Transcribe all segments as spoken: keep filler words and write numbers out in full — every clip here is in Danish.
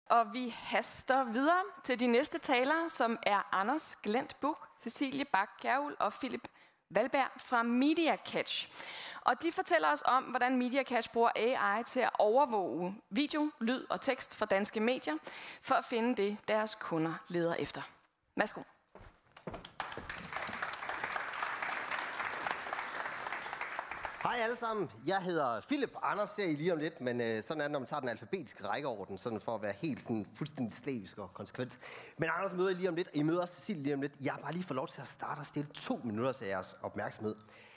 Og vi haster videre til de næste talere, som er Anders Glent Buch, Cecilie Bak Kjærhul og Philip Valberg fra MediaCatch. Og de fortæller os om, hvordan MediaCatch bruger A I til at overvåge video, lyd og tekst fra danske medier, for at finde det, deres kunder leder efter. Værsgo. Hej alle sammen, jeg hedder Philip. Anders ser I lige om lidt, men øh, sådan er det, når man tager den alfabetiske rækkeorden, sådan for at være helt sådan, fuldstændig slavisk og konsekvent. Men Anders møder I lige om lidt, og I møder også Cecilie lige om lidt. Jeg har bare lige fået lov til at starte og stille to minutter til jeres opmærksomhed.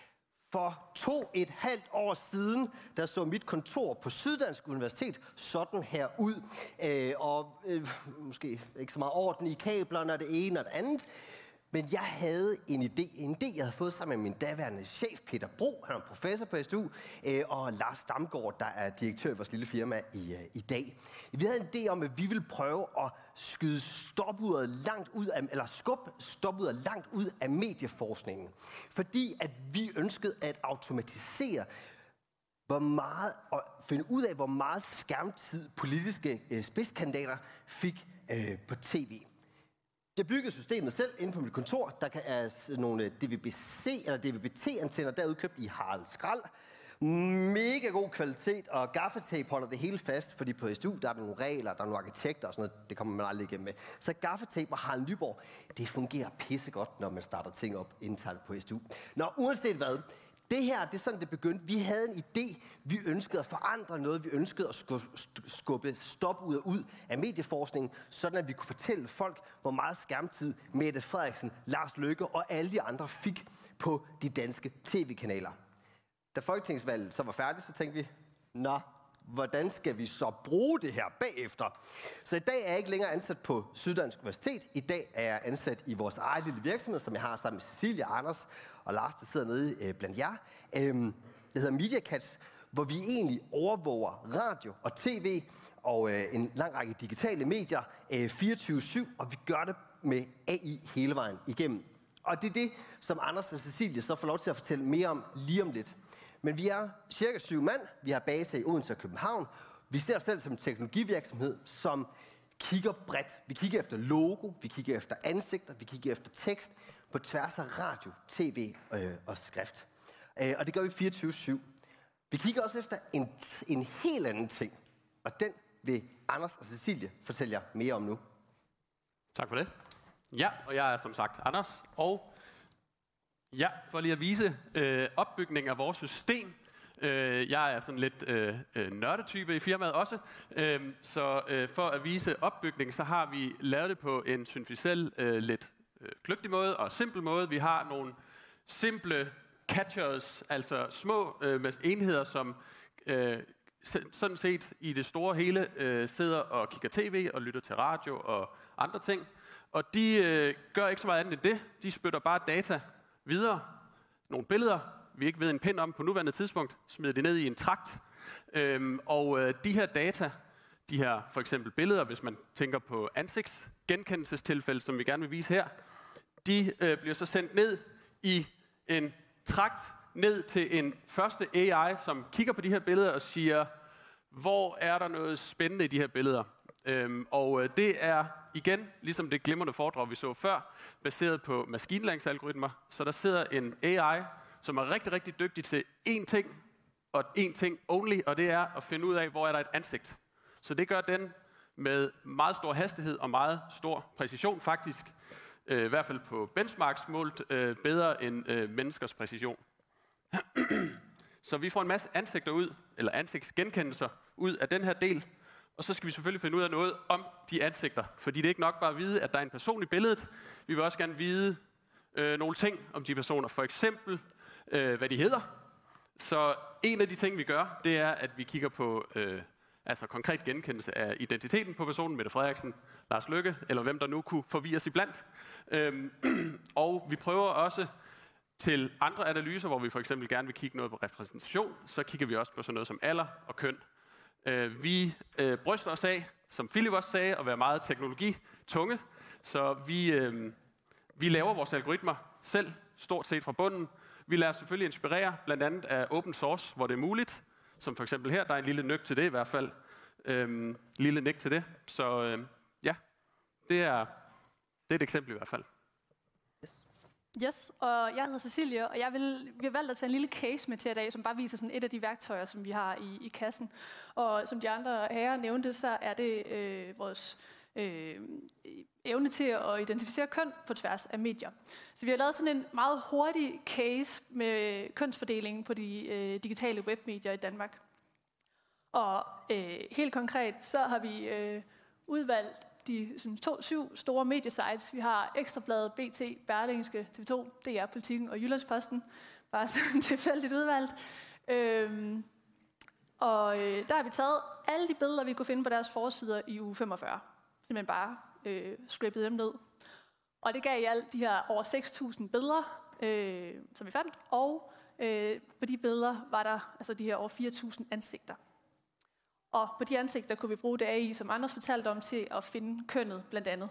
For to et halvt år siden, der så mit kontor på Syddansk Universitet sådan her ud. Øh, og øh, måske ikke så meget orden i kablerne og det ene og det andet. Men jeg havde en idé, en idé, jeg havde fået sammen med min daværende chef, Peter Bro, han er professor på S D U, øh, og Lars Damgaard, der er direktør i vores lille firma i, øh, i dag. Vi havde en idé om, at vi ville prøve at skyde stopuret langt ud af, eller skubbe stopuret langt ud af medieforskningen. Fordi at vi ønskede at automatisere, hvor meget, og finde ud af, hvor meget skærmtid politiske øh, spidskandidater fik øh, på tv. Jeg byggede systemet selv inde på mit kontor. Der kan er nogle D V B C eller D V B T-antenner derude købt i Harald Skrald. Mega god kvalitet, og gaffatape holder det hele fast, fordi på S D U der er der nogle regler, der er nogle arkitekter og sådan noget. Det kommer man aldrig igennem med. Så gaffatape og Harald Nyborg, det fungerer pissegodt, når man starter ting op internt på S D U. Nå, uanset hvad. Det her, det er sådan, det begyndte. Vi havde en idé. Vi ønskede at forandre noget. Vi ønskede at skubbe stop ud og ud af medieforskningen, sådan at vi kunne fortælle folk, hvor meget skærmtid Mette Frederiksen, Lars Løkke og alle de andre fik på de danske tv-kanaler. Da folketingsvalget så var færdigt, så tænkte vi, nå, hvordan skal vi så bruge det her bagefter? Så i dag er jeg ikke længere ansat på Syddansk Universitet. I dag er jeg ansat i vores egen lille virksomhed, som jeg har sammen med Cecilie, Anders og Lars, der sidder nede øh, blandt jer. Øhm, det hedder MediaCatch, hvor vi egentlig overvåger radio og tv og øh, en lang række digitale medier øh, fireogtyve syv, og vi gør det med A I hele vejen igennem. Og det er det, som Anders og Cecilie så får lov til at fortælle mere om lige om lidt. Men vi er cirka syv mand. Vi har base i Odense og København. Vi ser os selv som en teknologivirksomhed, som kigger bredt. Vi kigger efter logo, vi kigger efter ansigter, vi kigger efter tekst på tværs af radio, tv øh, og skrift. Øh, og det gør vi fireogtyve syv. Vi kigger også efter en, en helt anden ting, og den vil Anders og Cecilie fortælle jer mere om nu. Tak for det. Ja, og jeg er som sagt Anders, og ja, for lige at vise øh, opbygningen af vores system. Øh, jeg er sådan lidt øh, nørdetype i firmaet også, øh, så øh, for at vise opbygningen, så har vi lavet det på en, synes vi selv, øh, lidt øh, kløgtig måde og simpel måde. Vi har nogle simple catchers, altså små øh, enheder, som øh, sådan set i det store hele øh, sidder og kigger tv og lytter til radio og andre ting. Og de øh, gør ikke så meget andet end det. De spytter bare data videre. Nogle billeder, vi ikke ved en pind om på nuværende tidspunkt, smider de ned i en trakt. Øhm, og øh, de her data, de her for eksempel billeder, hvis man tænker på ansigtsgenkendelsestilfælde, som vi gerne vil vise her, de øh, bliver så sendt ned i en trakt, ned til en første A I, som kigger på de her billeder og siger, hvor er der noget spændende i de her billeder? Øhm, og øh, det er igen, ligesom det glimrende foredrag, vi så før, baseret på maskinlæringsalgoritmer. Så der sidder en A I, som er rigtig, rigtig dygtig til én ting, og én ting only, og det er at finde ud af, hvor er der et ansigt. Så det gør den med meget stor hastighed og meget stor præcision, faktisk øh, i hvert fald på benchmarks målt øh, bedre end øh, menneskers præcision. Så vi får en masse ansigter ud, eller ansigtsgenkendelser ud af den her del, og så skal vi selvfølgelig finde ud af noget om de ansigter, fordi det er ikke nok bare at vide, at der er en person i billedet. Vi vil også gerne vide øh, nogle ting om de personer, for eksempel øh, hvad de hedder. Så en af de ting, vi gør, det er, at vi kigger på øh, altså konkret genkendelse af identiteten på personen, Mette Frederiksen, Lars Løkke, eller hvem der nu kunne forvirres iblandt. Øhm, og vi prøver også til andre analyser, hvor vi for eksempel gerne vil kigge noget på repræsentation, så kigger vi også på sådan noget som alder og køn. Øh, vi øh, bryster os af, som Philip også sagde, at være meget teknologitunge, så vi, øh, vi laver vores algoritmer selv, stort set fra bunden. Vi lader os selvfølgelig inspirere, blandt andet af open source, hvor det er muligt, som for eksempel her, der er en lille nøk til det i hvert fald. Øhm, lille nik til det. Så øh, ja, det er, det er et eksempel i hvert fald. Yes, og jeg hedder Cecilie, og jeg vil, vi har valgt at tage en lille case med til i dag, som bare viser sådan et af de værktøjer, som vi har i, i kassen. Og som de andre herrer nævnte, så er det øh, vores øh, evne til at identificere køn på tværs af medier. Så vi har lavet sådan en meget hurtig case med kønsfordelingen på de øh, digitale webmedier i Danmark. Og øh, helt konkret, så har vi øh, udvalgt de sådan, to, syv store mediesites. Vi har Ekstrabladet, B T, Berlingske, T V to, D R, Politikken og Jyllandsposten. Bare sådan tilfældigt udvalgt. Øhm, og øh, der har vi taget alle de billeder, vi kunne finde på deres forsider i uge femogfyrre. Simpelthen bare øh, scrapet dem ned. Og det gav i alt de her over seks tusind billeder, øh, som vi fandt. Og øh, på de billeder var der altså de her over fire tusind ansigter. Og på de ansigter kunne vi bruge det A I, som Anders fortalte om, til at finde kønnet blandt andet.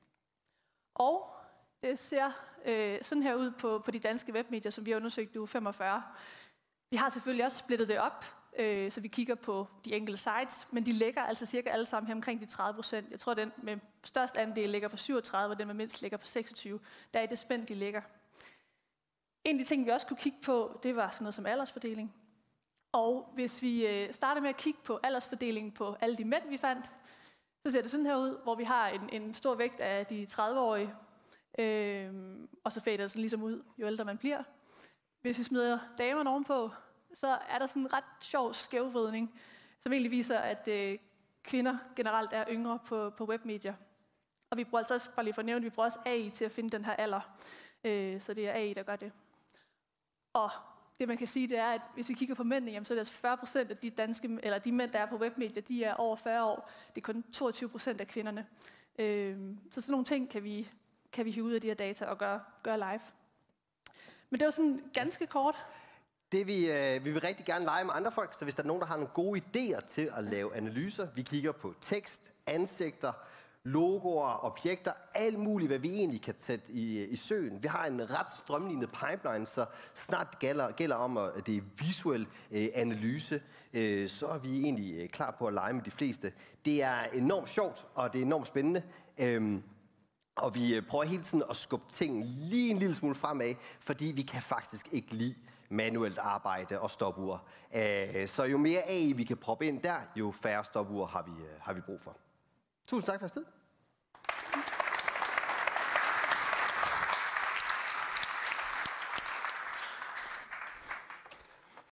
Og det ser øh, sådan her ud på, på de danske webmedier, som vi har undersøgt i uge femogfyrre. Vi har selvfølgelig også splittet det op, øh, så vi kigger på de enkelte sites, men de ligger altså cirka alle sammen her omkring de tredive procent. Jeg tror, den med størst andel ligger på syvogtredive, og den med mindst ligger på seksogtyve. Der er i det spænd, de ligger. En af de ting, vi også kunne kigge på, det var sådan noget som aldersfordeling. Og hvis vi øh, starter med at kigge på aldersfordelingen på alle de mænd, vi fandt, så ser det sådan her ud, hvor vi har en, en stor vægt af de tredive-årige, øh, og så fader det sådan ligesom ud, jo ældre man bliver. Hvis vi smider damerne ovenpå, så er der sådan en ret sjov skævvridning, som egentlig viser, at øh, kvinder generelt er yngre på, på webmedier. Og vi bruger altså også, bare lige for at nævne, vi bruger også A I til at finde den her alder. Øh, så det er A I, der gør det. Og det man kan sige, det er, at hvis vi kigger på mændene, jamen, så er det altså fyrre procent af de, danske, eller de mænd, der er på webmedier, de er over fyrre år. Det er kun toogtyve procent af kvinderne. Øh, så sådan nogle ting kan vi, kan vi hive ud af de her data og gøre, gøre live. Men det var sådan ganske kort. Det vi, øh, vi vil rigtig gerne lege med andre folk, så hvis der er nogen, der har nogle gode idéer til at lave analyser, vi kigger på tekst, ansigter, logoer, objekter, alt muligt, hvad vi egentlig kan sætte i, i søen. Vi har en ret strømlignet pipeline, så snart gælder, gælder om, at det er visuel øh, analyse, øh, så er vi egentlig øh, klar på at lege med de fleste. Det er enormt sjovt, og det er enormt spændende. Øhm, og vi prøver hele tiden at skubbe ting lige en lille smule fremad, fordi vi kan faktisk ikke lide manuelt arbejde og stopure. Øh, så jo mere A I vi kan proppe ind der, jo færre stopure har vi, øh, har vi brug for. Tusind tak for jeres tid.